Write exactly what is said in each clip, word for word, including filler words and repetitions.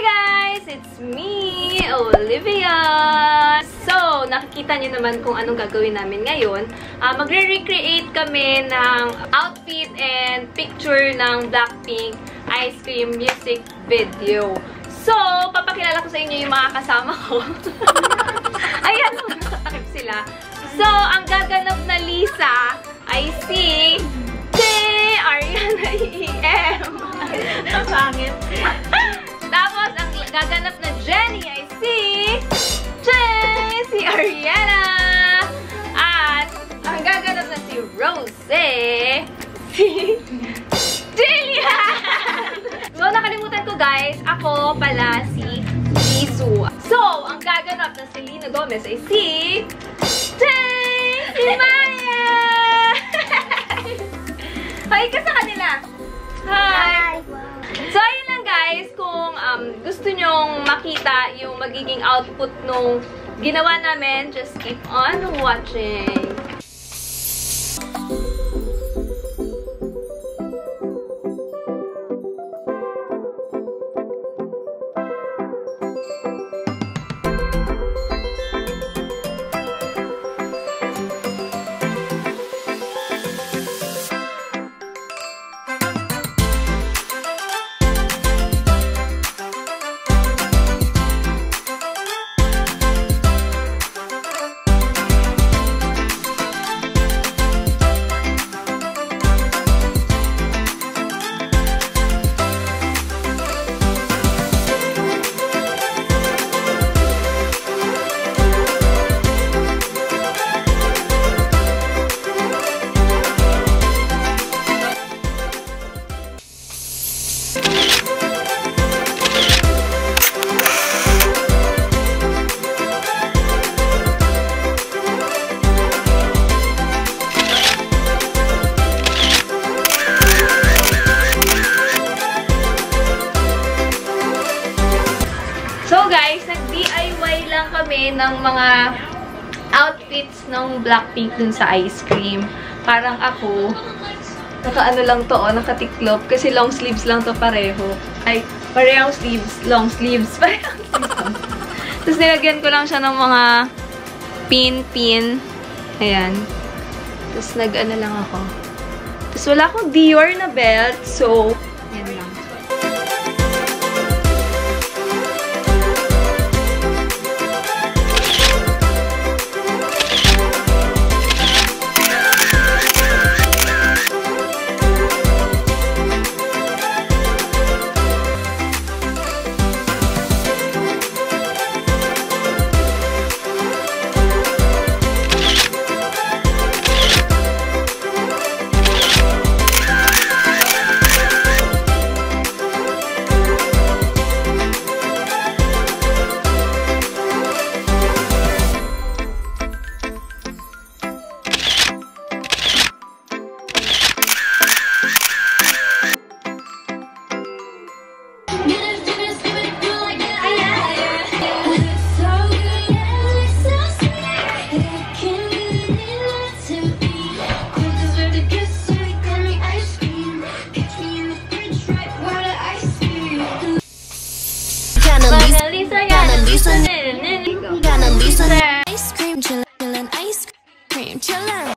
guys! It's me, Olivia! So, nakikita niyo naman kung anong gagawin namin ngayon. Uh, Magre-recreate kami ng outfit and picture ng BLACKPINK Ice Cream music video. So, papakilala ko sa inyo yung mga kasama ko. Ayan, nakatakip sila. So, ang gaganap na Lisa ay si J. Ariana E M. Ang pangit. Tapos, ang gaganap na Jenny ay si J. Si Ariana. At, ang gaganap na si Rose, si Jillian. So, nakalimutan ko guys, ako pala si Jisoo. So, ang gaganap na Selena Gomez ay si J. Si Maya. Hi ka sa kanila. Hi. So, ayun lang guys, kung um, gusto nyong makita yung magiging output nung ginawa namin, just keep on watching. Ng mga outfits ng BLACKPINK dun sa ice cream. Parang ako, naka-ano lang to, oh, naka-tiklop. Kasi long sleeves lang to pareho. Ay, parehong sleeves. Long sleeves. Parehong sleeves. Tapos nilagyan ko lang siya ng mga pin-pin. Ayan. Tapos nag-ano lang ako. Tapos wala akong Dior na belt. So, yan lang. Gonna Lisa ice cream chillin', ice cream chillin'.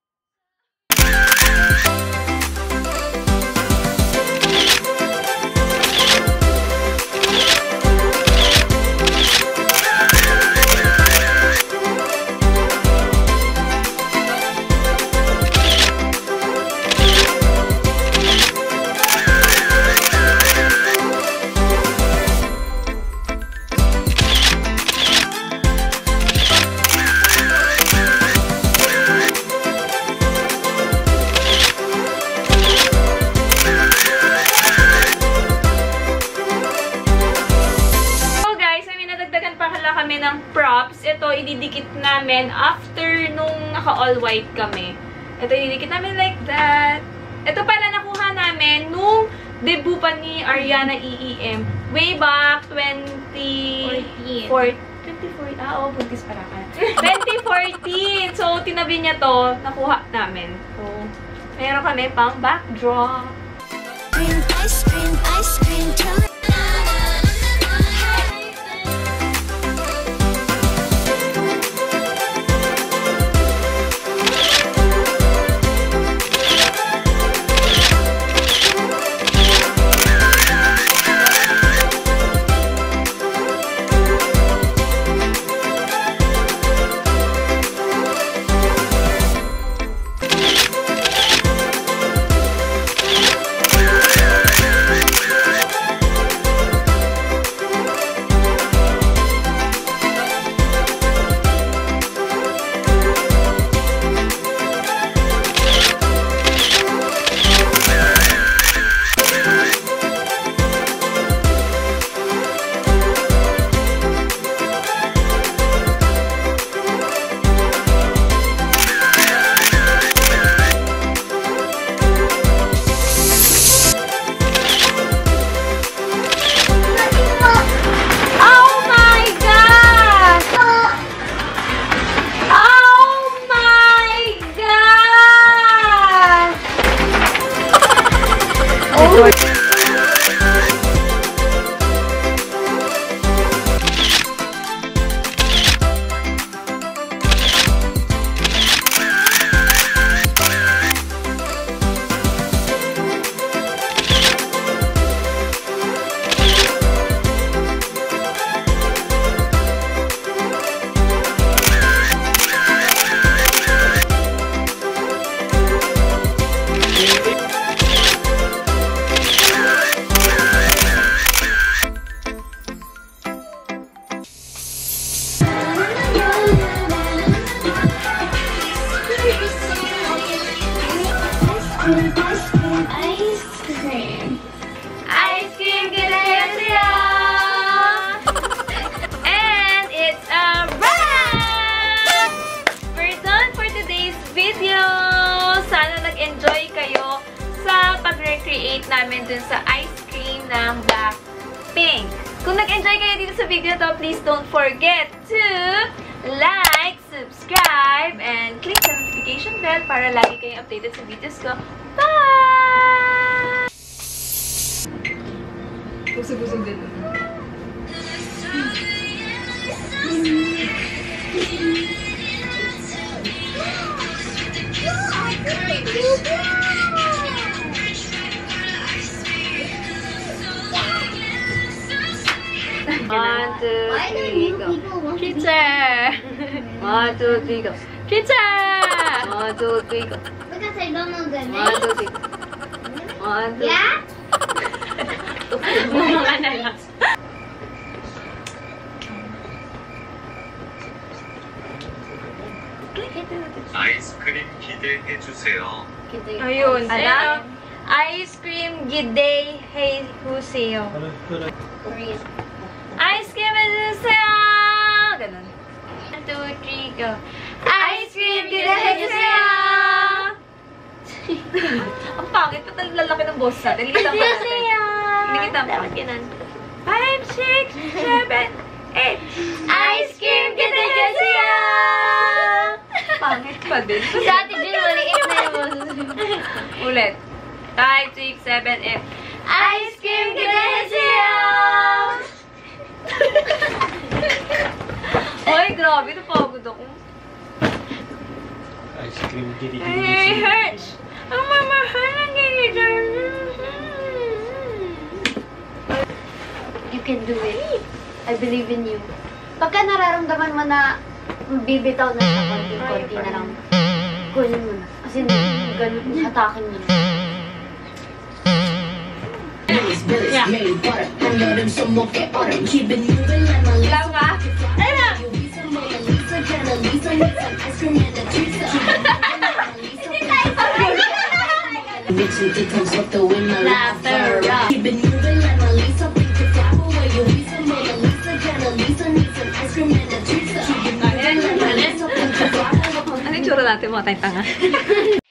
Kami ng props. Ito, ididikit namin after nung naka-all white kami. Ito, ididikit namin like that. Ito pala nakuha namin nung debut pa ni Ariana E E M. Way back twenty fourteen. twenty fourteen. Ah, oo, buntis para ka. twenty fourteen. So, tinabi niya to. Nakuha namin. So, meron kami pang backdrop. Ice cream, ice cream, ice cream, i-recreate namin dun sa ice cream ng BLACKPINK. Kung nag-enjoy kayo dito sa video to, please don't forget to like, subscribe, and click the notification bell para lagi kayong updated sa videos ko. Bye! Busog-busog din. One, two, three, go. Teacher! One, two, three, go. Teacher! One, two, three, go. Because I don't know the name. One, two, three, go. One, two, Yeah? Mga na lang. 아이스크림 기대해주세요. Ayun. Ano? Ice cream giday hey huseyo. Ice cream giday Ganon. One, two, three, go. Ice cream giday huseyo. Ang pangit. Patal lalaki ng boss natin. Hindi kita ba natin? Hindi kita ba? Ganon. Five, six, seven, eight. Ice cream giday huseyo. Pangit pa din. Si Ate Jill, maliit na yung boses. Ulit. Five, six, seven, eight. Ice cream giday Oy, grabe. Napagod ako. Ice cream gidi gidi. It hurts. Ang mamahal ng ganito. You can do it. I believe in you. Pagka nararamdaman mo na bibitaw na sa konti-konti na lang, kunin mo na. Kasi ganun, hatakin mo na. Yeah. Ilaw ka? Ayun! Ano yung tsura natin mga tayong tanga?